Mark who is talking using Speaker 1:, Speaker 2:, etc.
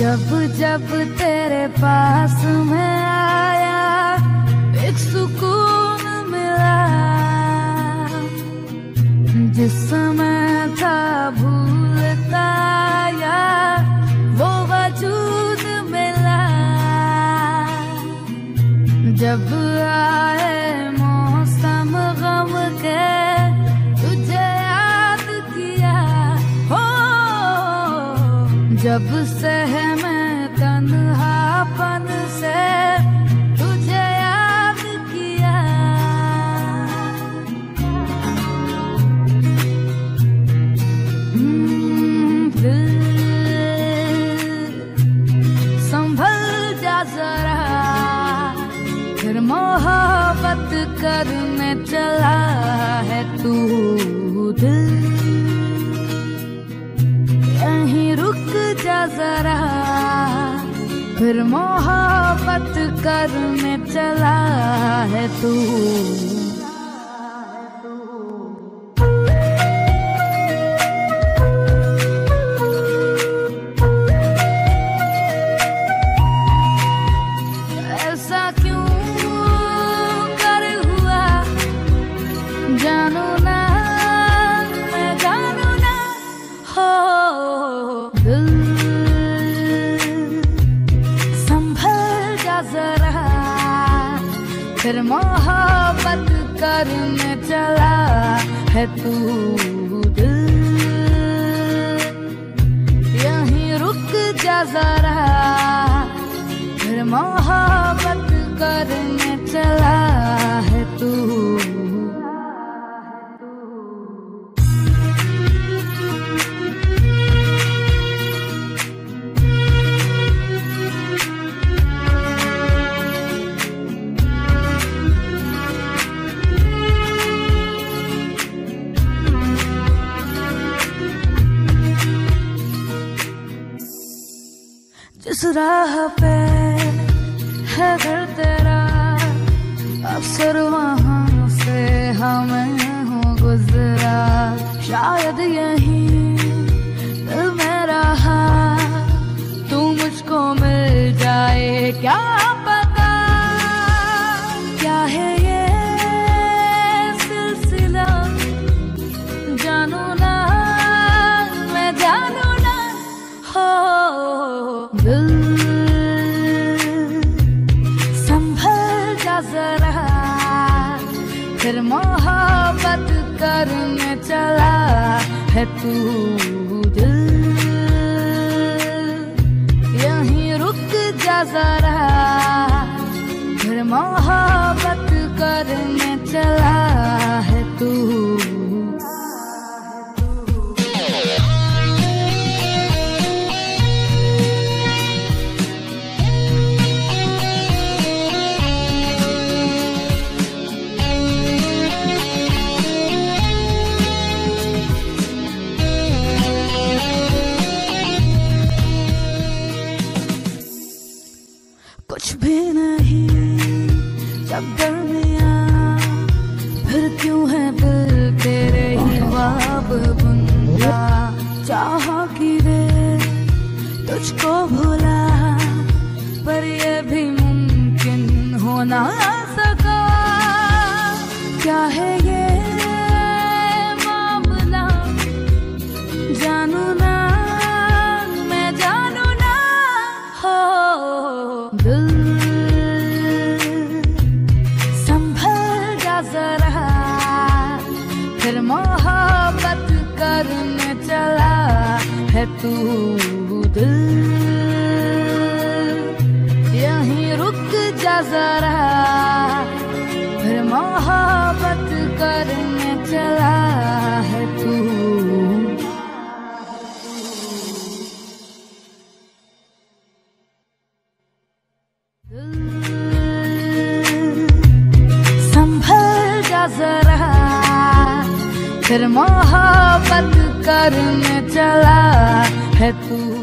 Speaker 1: जब जब तेरे पास मैं आया एक सुकून मिला, जिस समय था भूलता यार वो वजूद मिला। जब आए मौसम गम के तुझे याद किया हो, जब से मैं तन्हापन से तुझे याद किया। संभल जा जरा, फिर मोहब्बत करने चला है तू। दिल यहीं रुक जा जरा, फिर मोहब्बत करने चला है तू। ऐसा क्यों कर हुआ जानू ना, मैं जानू ना हो। दिल संभल जा जरा, फिर मोहब्बत करने चला है तू। दिल यहीं रुक जा जरा, फिर मोहब्बत करने चला है तू। जिस राह पे है घर तेरा, अक्सर वहाँ से हमें हो गुजरा। शायद यहीं दिल में रहा तू मुझको मिल जाए, क्या पता क्या है ये सिलसिला। जानू ना, मैं जानू ना हो। दिल संभल जा जरा, फिर मोहब्बत करने चला है तू। दिल यहीं रुक जा जरा, फिर मोहब्बत करने चला है तू। कुछ भी नहीं जब दरमियाँ, फिर क्यों है दिल तेरे ही ख्वाब बुनता। चाह कि वे तुझको भूला, पर ये भी मुमकिन हो ना सका। क्या है ये मामला, जानू ना, मैं जानू ना हो। दिल संभल जा जरा, फिर मोहब्बत करने चला है तू। दिल यहीं रुक जा जरा, फिर मोहब्बत करने चला है तू। संभल जा जरा, फिर मोहब्बत करने चला है तू।